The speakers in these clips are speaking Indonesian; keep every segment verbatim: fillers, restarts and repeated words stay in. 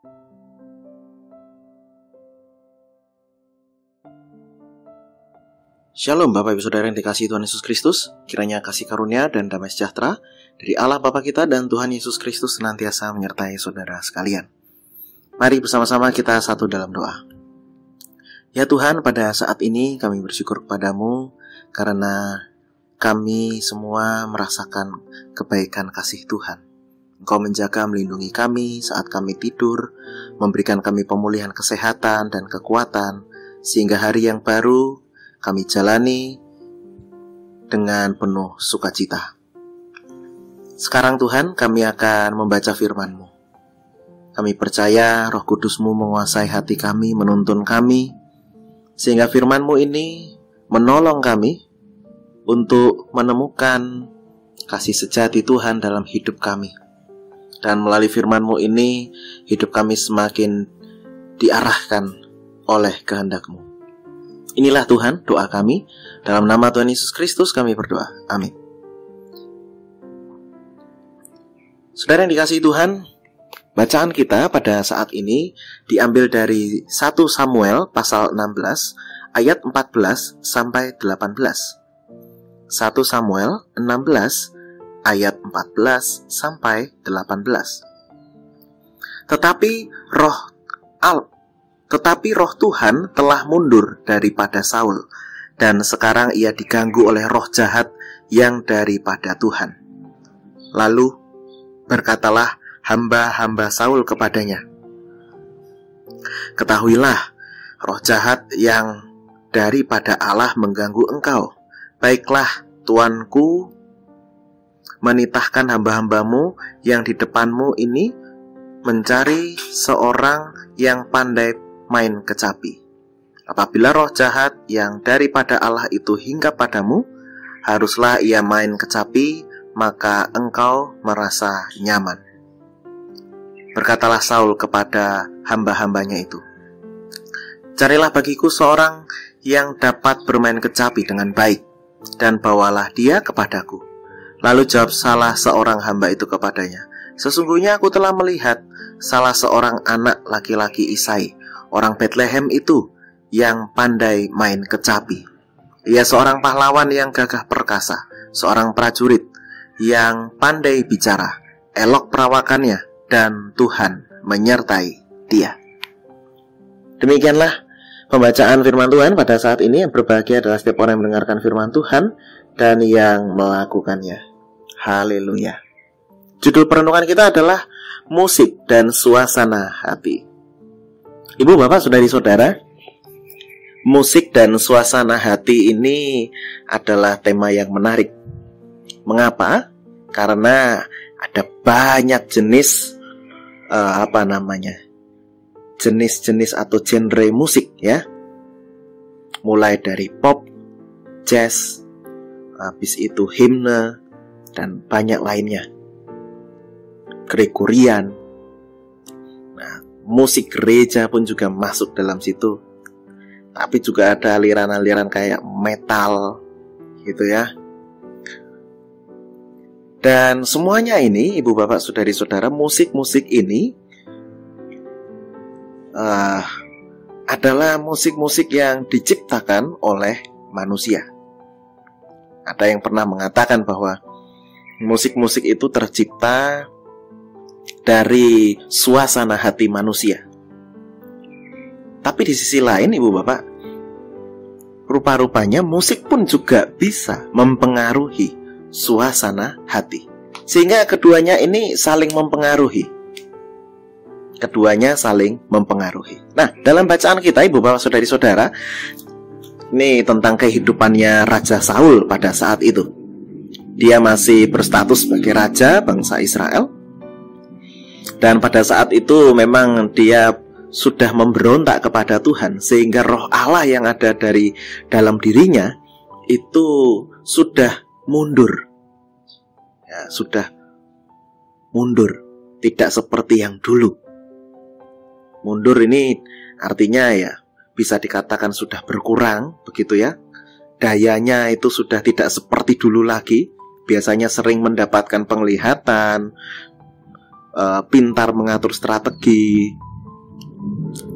Shalom Bapak Ibu Saudara yang dikasihi Tuhan Yesus Kristus. Kiranya kasih karunia dan damai sejahtera dari Allah Bapa kita dan Tuhan Yesus Kristus senantiasa menyertai saudara sekalian. Mari bersama-sama kita satu dalam doa. Ya Tuhan, pada saat ini kami bersyukur kepadamu karena kami semua merasakan kebaikan kasih Tuhan. Engkau menjaga melindungi kami saat kami tidur, memberikan kami pemulihan kesehatan dan kekuatan, sehingga hari yang baru kami jalani dengan penuh sukacita. Sekarang Tuhan, kami akan membaca firman-Mu. Kami percaya Roh Kudus-Mu menguasai hati kami, menuntun kami, sehingga firman-Mu ini menolong kami untuk menemukan kasih sejati Tuhan dalam hidup kami. Dan melalui firman-Mu ini, hidup kami semakin diarahkan oleh kehendak-Mu. Inilah Tuhan doa kami. Dalam nama Tuhan Yesus Kristus kami berdoa. Amin. Saudara yang dikasihi Tuhan, bacaan kita pada saat ini diambil dari satu Samuel pasal enam belas ayat empat belas sampai delapan belas. satu Samuel enam belas ayat empat belas sampai delapan belas. Tetapi roh al Tetapi roh Tuhan telah mundur daripada Saul, dan sekarang ia diganggu oleh roh jahat yang daripada Tuhan. Lalu berkatalah hamba-hamba Saul kepadanya, "Ketahuilah, roh jahat yang daripada Allah mengganggu engkau. Baiklah, tuanku menitahkan hamba-hambamu yang di depanmu ini mencari seorang yang pandai main kecapi. Apabila roh jahat yang daripada Allah itu hinggap padamu, haruslah ia main kecapi, maka engkau merasa nyaman." Berkatalah Saul kepada hamba-hambanya itu, "Carilah bagiku seorang yang dapat bermain kecapi dengan baik, dan bawalah dia kepadaku." Lalu jawab salah seorang hamba itu kepadanya, "Sesungguhnya aku telah melihat salah seorang anak laki-laki Isai, orang Betlehem itu, yang pandai main kecapi. Ia seorang pahlawan yang gagah perkasa, seorang prajurit yang pandai bicara, elok perawakannya, dan Tuhan menyertai dia." Demikianlah pembacaan firman Tuhan pada saat ini. Yang berbahagia adalah setiap orang yang mendengarkan firman Tuhan dan yang melakukannya. Haleluya. Judul perenungan kita adalah musik dan suasana hati. Ibu, bapak, saudari-saudara, musik dan suasana hati ini adalah tema yang menarik. Mengapa? Karena ada banyak jenis uh, apa namanya? jenis-jenis atau genre musik ya. Mulai dari pop, jazz, habis itu himne, dan banyak lainnya. Gregorian. Nah, musik gereja pun juga masuk dalam situ. Tapi juga ada aliran-aliran kayak metal gitu ya. Dan semuanya ini, ibu bapak saudari-saudara, musik-musik ini uh, adalah musik-musik yang diciptakan oleh manusia. Ada yang pernah mengatakan bahwa musik-musik itu tercipta dari suasana hati manusia. Tapi di sisi lain, ibu bapak, rupa-rupanya musik pun juga bisa mempengaruhi suasana hati. Sehingga keduanya ini saling mempengaruhi. Keduanya saling mempengaruhi. Nah, dalam bacaan kita, ibu bapak saudari-saudara, ini tentang kehidupannya Raja Saul pada saat itu. Dia masih berstatus sebagai raja bangsa Israel. Dan pada saat itu memang dia sudah memberontak kepada Tuhan, sehingga roh Allah yang ada dari dalam dirinya itu sudah mundur. Ya, sudah mundur, tidak seperti yang dulu. Mundur ini artinya ya bisa dikatakan sudah berkurang, begitu ya. Dayanya itu sudah tidak seperti dulu lagi. Biasanya sering mendapatkan penglihatan, uh, pintar mengatur strategi,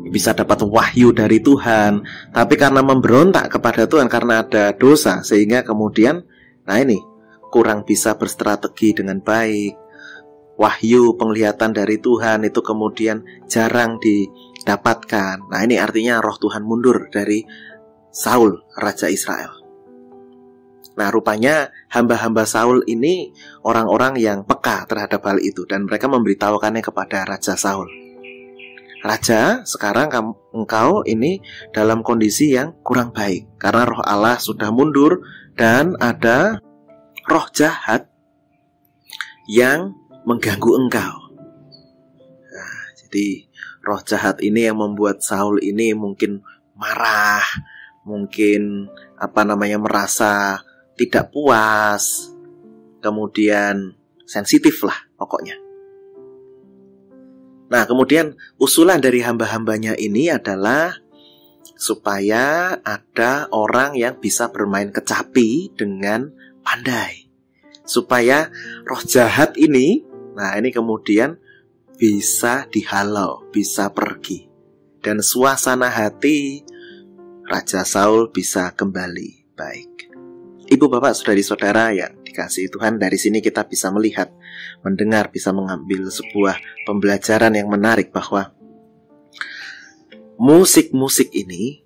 bisa dapat wahyu dari Tuhan, tapi karena memberontak kepada Tuhan karena ada dosa, sehingga kemudian nah ini kurang bisa berstrategi dengan baik. Wahyu penglihatan dari Tuhan itu kemudian jarang didapatkan. Nah ini artinya roh Tuhan mundur dari Saul, Raja Israel. Nah rupanya hamba-hamba Saul ini orang-orang yang peka terhadap hal itu, dan mereka memberitahukannya kepada Raja Saul. Raja, sekarang kamu, engkau ini dalam kondisi yang kurang baik, karena roh Allah sudah mundur dan ada roh jahat yang mengganggu engkau. Nah, jadi roh jahat ini yang membuat Saul ini mungkin marah, mungkin apa namanya merasa tidak puas, kemudian sensitif lah pokoknya. Nah kemudian usulan dari hamba-hambanya ini adalah supaya ada orang yang bisa bermain kecapi dengan pandai, supaya roh jahat ini, nah ini kemudian bisa dihalau, bisa pergi, dan suasana hati Raja Saul bisa kembali baik. Ibu bapak saudari-saudara yang dikasihi Tuhan, dari sini kita bisa melihat, mendengar, bisa mengambil sebuah pembelajaran yang menarik bahwa musik-musik ini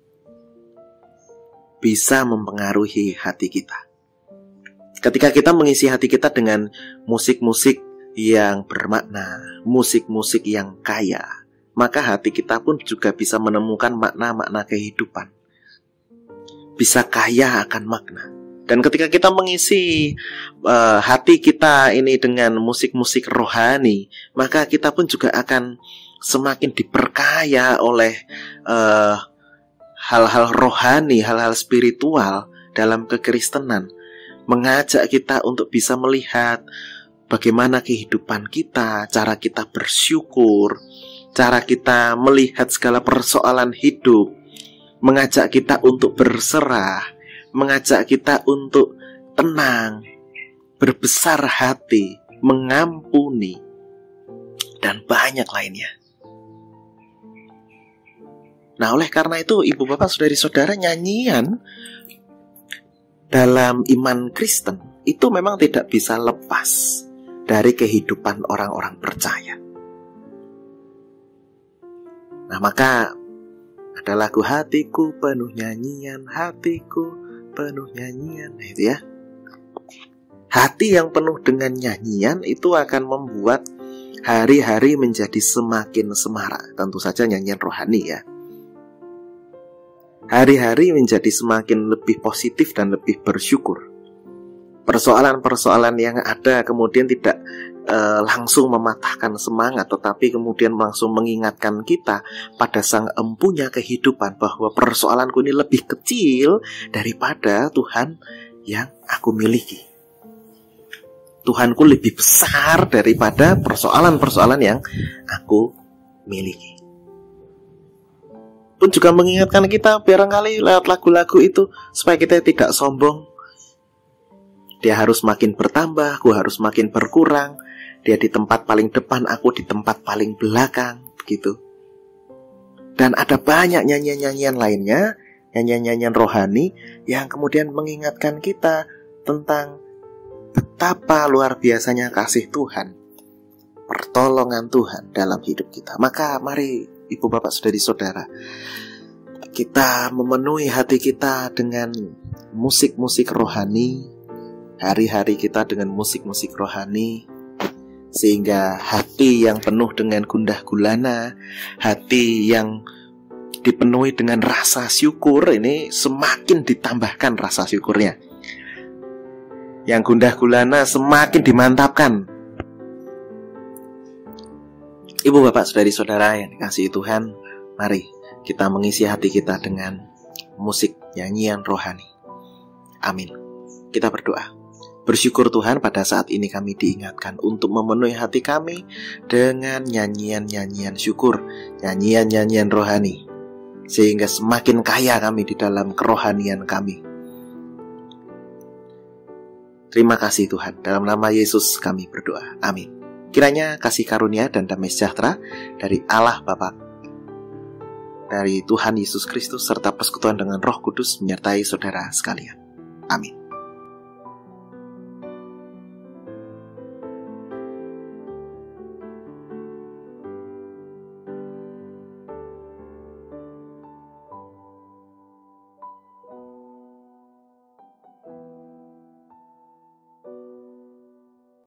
bisa mempengaruhi hati kita. Ketika kita mengisi hati kita dengan musik-musik yang bermakna, musik-musik yang kaya, maka hati kita pun juga bisa menemukan makna-makna kehidupan, bisa kaya akan makna. Dan ketika kita mengisi uh, hati kita ini dengan musik-musik rohani, maka kita pun juga akan semakin diperkaya oleh uh, hal-hal rohani, hal-hal spiritual dalam kekristenan, mengajak kita untuk bisa melihat bagaimana kehidupan kita, cara kita bersyukur, cara kita melihat segala persoalan hidup, mengajak kita untuk berserah, mengajak kita untuk tenang, berbesar hati, mengampuni, dan banyak lainnya. Nah oleh karena itu ibu bapak saudari-saudara, nyanyian dalam iman Kristen itu memang tidak bisa lepas dari kehidupan orang-orang percaya. Nah maka ada lagu hatiku penuh nyanyian, hatiku penuh nyanyian, nah itu ya. Hati yang penuh dengan nyanyian itu akan membuat hari-hari menjadi semakin semarak. Tentu saja nyanyian rohani ya. Hari-hari menjadi semakin lebih positif dan lebih bersyukur. Persoalan-persoalan yang ada kemudian tidak uh, langsung mematahkan semangat, tetapi kemudian langsung mengingatkan kita pada sang empunya kehidupan bahwa persoalanku ini lebih kecil daripada Tuhan yang aku miliki. Tuhanku lebih besar daripada persoalan-persoalan yang aku miliki. Pun juga mengingatkan kita barangkali lewat lagu-lagu itu supaya kita tidak sombong. Dia harus makin bertambah, aku harus makin berkurang. Dia di tempat paling depan, aku di tempat paling belakang, begitu. Dan ada banyak nyanyian-nyanyian lainnya, nyanyian-nyanyian rohani yang kemudian mengingatkan kita tentang betapa luar biasanya kasih Tuhan, pertolongan Tuhan dalam hidup kita. Maka mari ibu bapak saudari-saudara, kita memenuhi hati kita dengan musik-musik rohani, hari-hari kita dengan musik-musik rohani, sehingga hati yang penuh dengan gundah gulana, hati yang dipenuhi dengan rasa syukur ini semakin ditambahkan rasa syukurnya. Yang gundah gulana semakin dimantapkan. Ibu bapak saudari-saudara yang dikasihi Tuhan, mari kita mengisi hati kita dengan musik nyanyian rohani. Amin. Kita berdoa. Bersyukur Tuhan, pada saat ini kami diingatkan untuk memenuhi hati kami dengan nyanyian-nyanyian syukur, nyanyian-nyanyian rohani, sehingga semakin kaya kami di dalam kerohanian kami. Terima kasih Tuhan, dalam nama Yesus kami berdoa. Amin. Kiranya kasih karunia dan damai sejahtera dari Allah Bapa dari Tuhan Yesus Kristus serta persekutuan dengan Roh Kudus menyertai saudara sekalian. Amin.